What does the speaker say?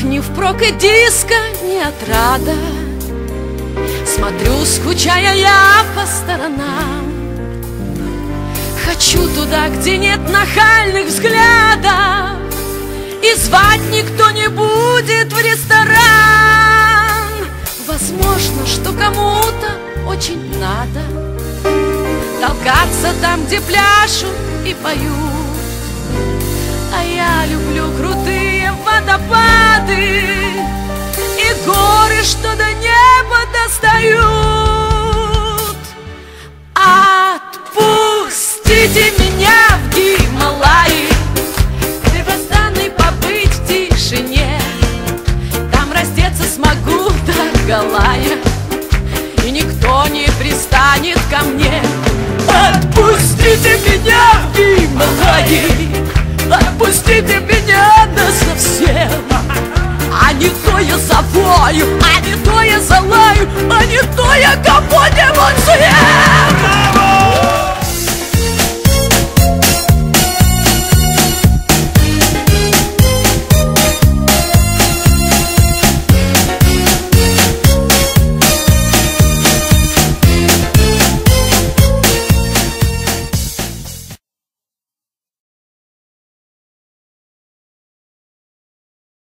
ни впрок и диско, ни отрада. Смотрю, скучая я по сторонам, хочу туда, где нет нахальных взглядов, и звать никто не будет в ресторан. Возможно, что кому-то очень надо толкаться там, где пляшут и поют. А я люблю крутые водопады и горы, что до неба достают. Отпустите меня в Гималаи, первозданной побыть в тишине. Там раздеться смогу до голая, и никто не пристанет ко мне. Отпустите меня в Гималаи, отпустите меня насовсем. А не то я завою, а не то я залаю, а не то я кому